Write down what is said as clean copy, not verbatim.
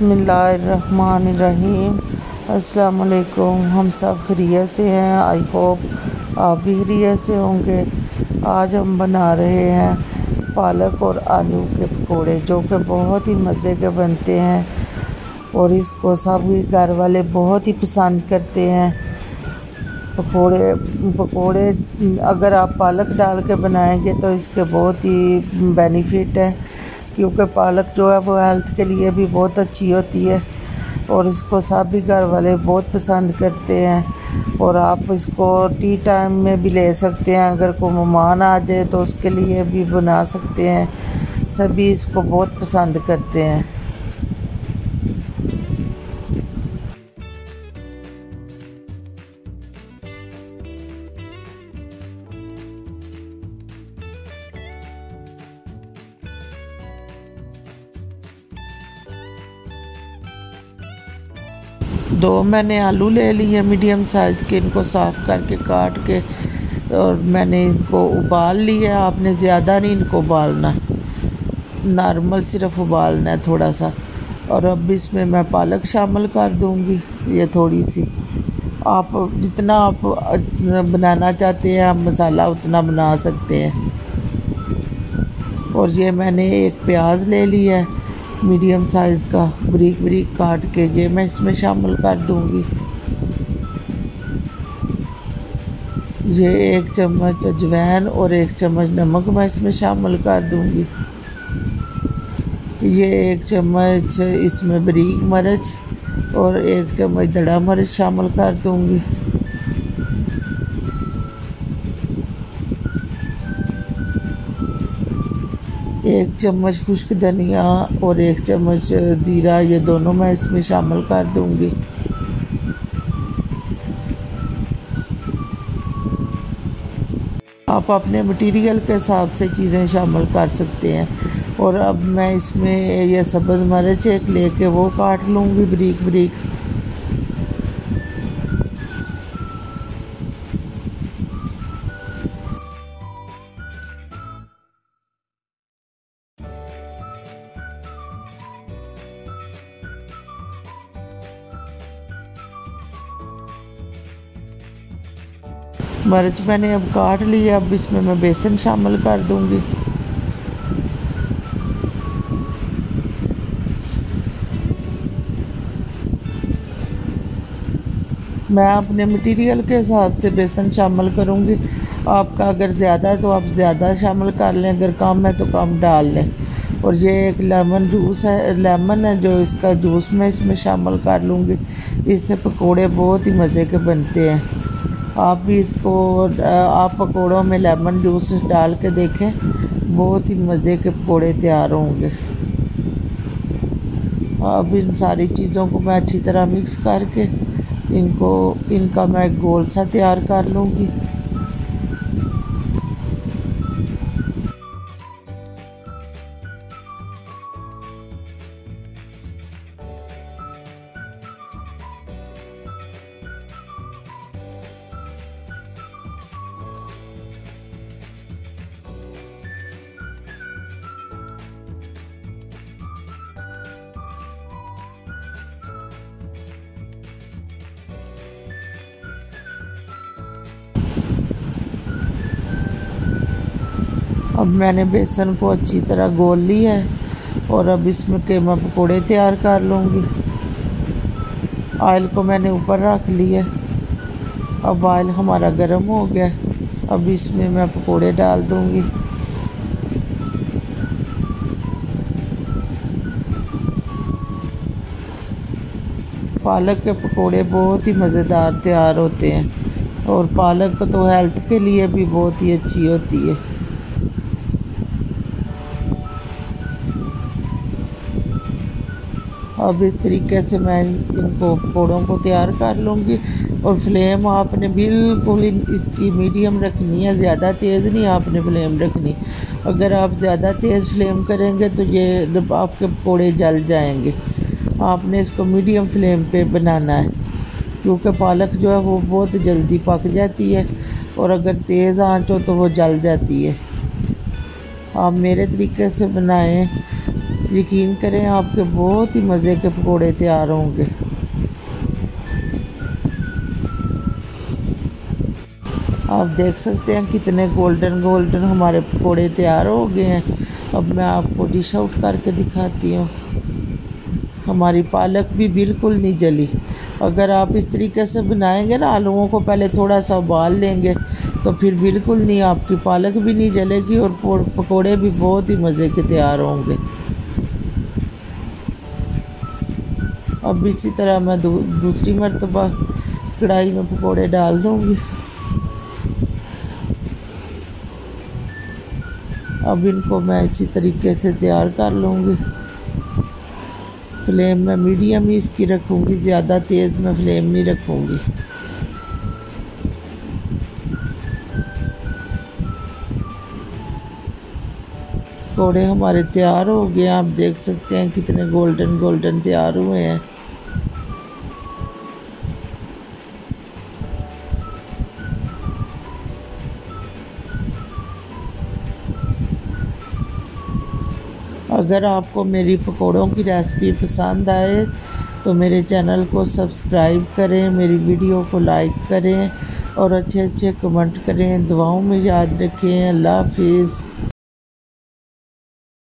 बिस्मिल्लाहिर्रहमानिर्रहीम। अस्सलाम वालेकुम। हम सब खैरियत से हैं। आई होप आप भी खैरियत से होंगे। आज हम बना रहे हैं पालक और आलू के पकोड़े, जो कि बहुत ही मज़े के बनते हैं और इसको सभी घर वाले बहुत ही पसंद करते हैं। पकोड़े अगर आप पालक डाल के बनाएंगे तो इसके बहुत ही बेनिफिट है, क्योंकि पालक जो है वो हेल्थ के लिए भी बहुत अच्छी होती है और इसको सभी घर वाले बहुत पसंद करते हैं। और आप इसको टी टाइम में भी ले सकते हैं, अगर कोई मेहमान आ जाए तो उसके लिए भी बना सकते हैं। सभी इसको बहुत पसंद करते हैं। दो मैंने आलू ले लिए मीडियम साइज़ के, इनको साफ़ करके काट के और मैंने इनको उबाल लिया। आपने ज़्यादा नहीं इनको उबालना, नॉर्मल सिर्फ उबालना है थोड़ा सा। और अब इसमें मैं पालक शामिल कर दूंगी, ये थोड़ी सी। आप जितना आप बनाना चाहते हैं आप मसाला उतना बना सकते हैं। और ये मैंने एक प्याज ले लिया है मीडियम साइज़ का, बारीक बारीक काट के, ये मैं इसमें शामिल कर दूंगी। ये 1 चम्मच अजवाइन और 1 चम्मच नमक मैं इसमें शामिल कर दूंगी। ये 1 चम्मच इसमें बारीक मिर्च और 1 चम्मच दड़ा मिर्च शामिल कर दूंगी। एक चम्मच खुश्क धनिया और 1 चम्मच ज़ीरा, ये दोनों मैं इसमें शामिल कर दूंगी। आप अपने मटेरियल के हिसाब से चीज़ें शामिल कर सकते हैं। और अब मैं इसमें ये सब्ज़ मिर्च एक लेके वो काट लूँगी बारीक बारीक। मिर्च मैंने अब काट लिया। अब इसमें मैं बेसन शामिल कर दूंगी। मैं अपने मटेरियल के हिसाब से बेसन शामिल करूंगी। आपका अगर ज़्यादा है तो आप ज़्यादा शामिल कर लें, अगर कम है तो कम डाल लें। और ये एक लेमन जूस है, लेमन है, जो इसका जूस मैं इसमें शामिल कर लूँगी। इससे पकोड़े बहुत ही मज़े के बनते हैं। आप भी इसको आप पकोड़ों में लेमन जूस डाल के देखें, बहुत ही मज़े के पकोड़े तैयार होंगे। अब इन सारी चीज़ों को मैं अच्छी तरह मिक्स करके इनका मैं गोल सा तैयार कर लूँगी। अब मैंने बेसन को अच्छी तरह घोल लिया है और अब इसमें के मैं पकोड़े तैयार कर लूँगी। ऑयल को मैंने ऊपर रख लिया। अब ऑयल हमारा गर्म हो गया। अब इसमें मैं पकोड़े डाल दूँगी। पालक के पकोड़े बहुत ही मज़ेदार तैयार होते हैं और पालक तो हेल्थ के लिए भी बहुत ही अच्छी होती है। अब इस तरीके से मैं इनको पकोड़ों को तैयार कर लूँगी। और फ्लेम आपने बिल्कुल इसकी मीडियम रखनी है, ज़्यादा तेज़ नहीं आपने फ्लेम रखनी। अगर आप ज़्यादा तेज़ फ्लेम करेंगे तो ये आपके पकोड़े जल जाएंगे। आपने इसको मीडियम फ्लेम पे बनाना है, क्योंकि पालक जो है वो बहुत जल्दी पक जाती है और अगर तेज़ आंच हो तो वो जल जाती है। आप मेरे तरीके से बनाएं, यकीन करें आपके बहुत ही मज़े के पकोड़े तैयार होंगे। आप देख सकते हैं कितने गोल्डन गोल्डन हमारे पकोड़े तैयार हो गए हैं। अब मैं आपको डिश आउट करके दिखाती हूँ। हमारी पालक भी बिल्कुल नहीं जली। अगर आप इस तरीके से बनाएंगे ना, आलूओं को पहले थोड़ा सा उबाल लेंगे तो फिर बिल्कुल नहीं, आपकी पालक भी नहीं जलेगी और पकोड़े भी बहुत ही मज़े के तैयार होंगे। अब इसी तरह मैं दूसरी मर्तबा कढ़ाई में पकोड़े डाल दूँगी। अब इनको मैं इसी तरीके से तैयार कर लूँगी। फ्लेम मैं मीडियम ही इसकी रखूँगी, ज़्यादा तेज़ मैं फ्लेम नहीं रखूँगी। पकोड़े हमारे तैयार हो गए। आप देख सकते हैं कितने गोल्डन गोल्डन तैयार हुए हैं। अगर आपको मेरी पकोड़ों की रेसिपी पसंद आए तो मेरे चैनल को सब्सक्राइब करें, मेरी वीडियो को लाइक करें और अच्छे अच्छे कमेंट करें। दुआओं में याद रखें। अल्लाह हाफिज़।